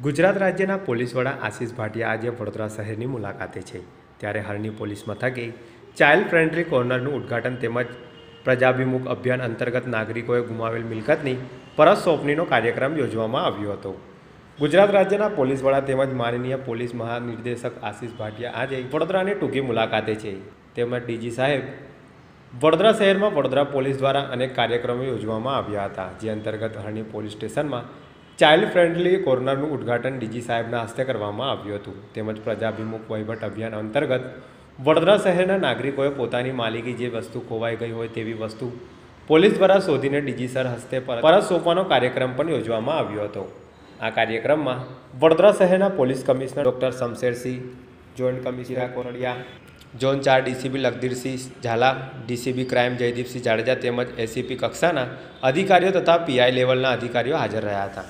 ગુજરાત રાજ્યના પોલીસ વડા આશિષ ભાટિયા આજે વડોદરા શહેરની મુલાકાતે છે। ત્યારે હરણી પોલીસ મથકે ચાઇલ્ડ ફ્રેન્ડલી કોર્નરનું ઉદ્ઘાટન તેમજ પ્રજાભિમુખ અભિયાન અંતર્ગત નાગરિકોએ ગુમાવેલ મિલકતની પરત સોંપણીનો કાર્યક્રમ યોજવામાં આવ્યો હતો। ગુજરાત રાજ્યના પોલીસ વડા તેમજ માનનીય પોલીસ મહાનિર્દેશક આશિષ ભાટિયા આજે વડોદરાની ટૂંકી મુલાકાતે છે। તેમજ ડીજી સાહેબ વડોદરા શહેરમાં વડોદરા પોલીસ દ્વારા અનેક કાર્યક્રમો યોજવામાં આવ્યા હતા, જે અંતર્ગત હરણી પોલીસ સ્ટેશનમાં ચાઇલ્ડ ફ્રેન્ડલી કોર્નરનું ઉદ્ઘાટન ડીજી સાહેબના હસ્તે કરવામાં આવ્યું હતું। તેમજ પ્રજાભિમુખ વહીવટ અભિયાન અંતર્ગત વડોદરા શહેરના નાગરિકોએ પોતાની માલિકી જે વસ્તુ ખોવાઈ ગઈ હોય તેવી વસ્તુ પોલીસ દ્વારા શોધીને ડીજી સર હસ્તે પરત સોંપવાનો કાર્યક્રમ પણ યોજવામાં આવ્યો હતો। આ કાર્યક્રમમાં વડોદરા શહેરના police commissioner doctor Shamshersinh, joint commissioner Kordiya, zone 4 DCP Lakhdhirsinh Jhala, DCP crime Jaydeepsinh Jadeja તેમજ એસીપી કક્ષાના અધિકારીઓ તથા પીઆઈ લેવલના અધિકારીઓ હાજર રહ્યા હતા।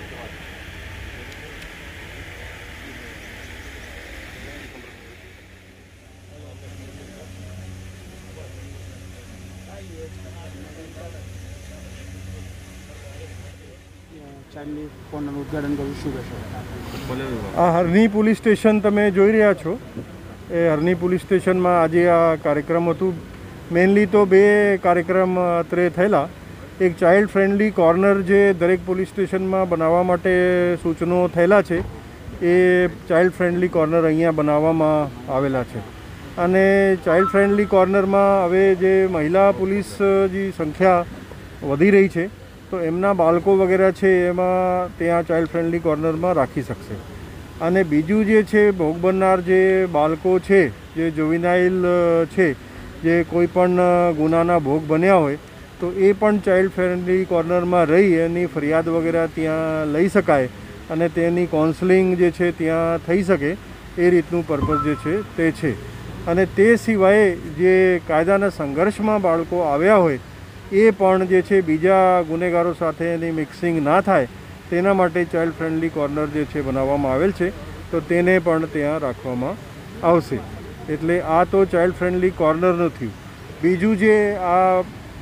આ હરણી પોલીસ સ્ટેશન તમે જોઈ રહ્યા છો। એ હરણી પોલીસ સ્ટેશનમાં આજે આ કાર્યક્રમ હતું। મેઇનલી તો બે કાર્યક્રમ અત્રે થયેલા। એક ચાઇલ્ડ ફ્રેન્ડલી કોર્નર જે દરેક પોલીસ સ્ટેશનમાં બનાવવા માટે સૂચનો થયેલા છે, એ ચાઇલ્ડ ફ્રેન્ડલી કોર્નર અહીંયા બનાવવામાં આવેલા છે। અને ચાઇલ્ડ ફ્રેન્ડલી કોર્નરમાં હવે જે મહિલા પોલીસની સંખ્યા વધી રહી છે, તો એમના બાળકો વગેરે છે એમાં ત્યાં ચાઇલ્ડ ફ્રેન્ડલી કોર્નરમાં રાખી શકશે। અને બીજું જે છે, ભોગ બનનાર જે બાળકો છે, જે જુવેનાઇલ છે, જે કોઈ પણ ગુનાના ભોગ બન્યા હોય, તો એ પણ ચાઇલ્ડ ફ્રેન્ડલી કોર્નરમાં રહી એની ફરિયાદ વગેરે ત્યાં લઈ શકાય અને તેની કાઉન્સેલિંગ જે છે ત્યાં થઈ શકે, એ રીતનું પર્પઝ જે છે તે છે। અને તે સિવાય જે કાયદાના સંઘર્ષમાં બાળકો આવ્યા હોય એ પણ જે છે બીજા ગુનેગારો સાથે એની મિક્સિંગ ના થાય તેના માટે ચાઇલ્ડ ફ્રેન્ડલી કોર્નર જે છે બનાવવામાં આવેલ છે, તો તેને પણ ત્યાં રાખવામાં આવશે। એટલે આ તો ચાઇલ્ડ ફ્રેન્ડલી કોર્નરનું થયું। બીજું જે આ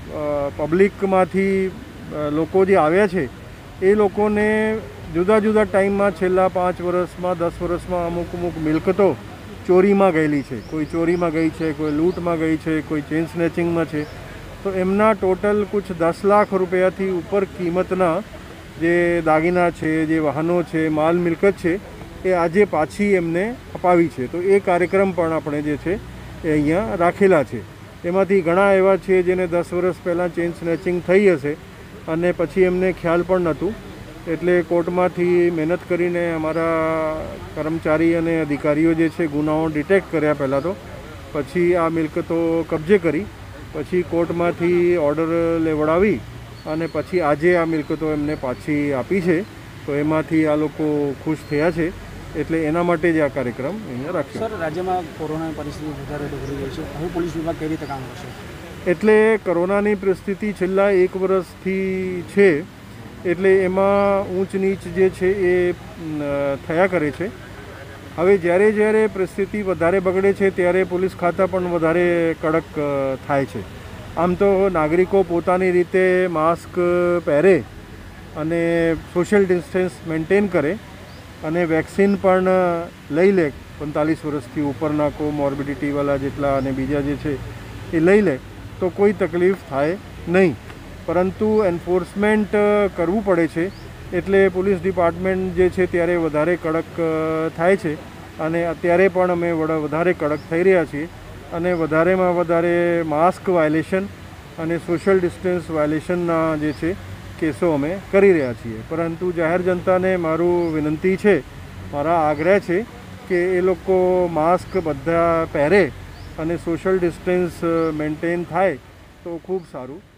પબ્લિકમાંથી લોકો જે આવ્યા છે એ લોકોને જુદા જુદા ટાઈમમાં છેલ્લા 5 વર્ષમાં 10 વર્ષમાં અમુક મિલકતો ચોરીમાં ગયેલી છે। કોઈ ચોરીમાં ગઈ છે, કોઈ લૂંટમાં ગઈ છે, કોઈ ચેઇન સ્નેચિંગમાં છે। તો એમના ટોટલ કુછ 10 લાખ રૂપિયાથી ઉપર કિંમતના જે દાગીના છે, જે વાહનો છે, માલ મિલકત છે, એ આજે પાછી એમને અપાવી છે। તો એ કાર્યક્રમ પણ આપણે જે છે એ અહીંયા રાખેલા છે। એમાંથી ઘણા એવા છે જેને 10 વર્ષ પહેલાં ચેઇન સ્નેચિંગ થઈ હશે અને પછી એમને ખ્યાલ પણ નહોતું, એટલે કોર્ટમાંથી મહેનત કરીને અમારા કર્મચારી અને અધિકારીઓ જે છે ગુનાઓ ડિટેક્ટ કર્યા પહેલાં, તો પછી આ મિલકતો કબજે કરી, પછી કોર્ટમાંથી ઓર્ડર લેવડાવી અને પછી આજે આ મિલકતો એમને પાછી આપી છે। તો એમાંથી આ લોકો ખુશ થયા છે, એટલે એના માટે જ આ કાર્યક્રમ અહીંયા રાખ્યો। સર, રાજ્યમાં કોરોનાની પરિસ્થિતિ વધારે વધી ગઈ છે, હવે પોલીસ વિભાગ કઈ રીતે કામ કરશે? એટલે કોરોનાની પરિસ્થિતિ છેલ્લા 1 વર્ષથી છે, એટલે એમાં ઊંચ નીચ જે છે એ થયા કરે છે। હવે જ્યારે પરિસ્થિતિ વધારે બગડે છે ત્યારે પોલીસ ખાતા પણ વધારે કડક થાય છે। આમ તો નાગરિકો પોતાની રીતે માસ્ક પહેરે અને સોશિયલ ડિસ્ટન્સ મેન્ટેન કરે અને વેક્સિન પણ લઈ લે, 45 વર્ષથી ઉપરના કોમોર્બિડિટીવાળા જેટલા અને બીજા જે છે એ લઈ લે તો કોઈ તકલીફ થાય નહીં। પરંતુ એન્ફોર્સમેન્ટ કરવું પડે છે, એટલે પોલીસ ડિપાર્ટમેન્ટ જે છે ત્યારે વધારે કડક થાય છે। અને અત્યારે પણ અમે વધારે કડક થઈ રહ્યા છીએ અને વધારેમાં વધારે માસ્ક વાયોલેશન અને સોશિયલ ડિસ્ટન્સ વાયોલેશનના જે છે કેસો અમે કરી રહ્યા છીએ। પરંતુ જાહેર જનતાને મારું વિનંતી છે, મારા આગ્રહ છે કે એ લોકો માસ્ક બધા પહેરે અને સોશિયલ ડિસ્ટન્સ મેન્ટેન થાય તો ખૂબ સારું।